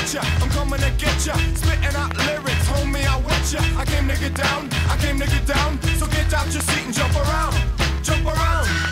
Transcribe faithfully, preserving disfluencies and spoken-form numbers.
get ya, I'm coming to get ya. Spitting out lyrics, homie, I wet ya. I came to get down, I came to get down. So get out your seat and jump around, jump around.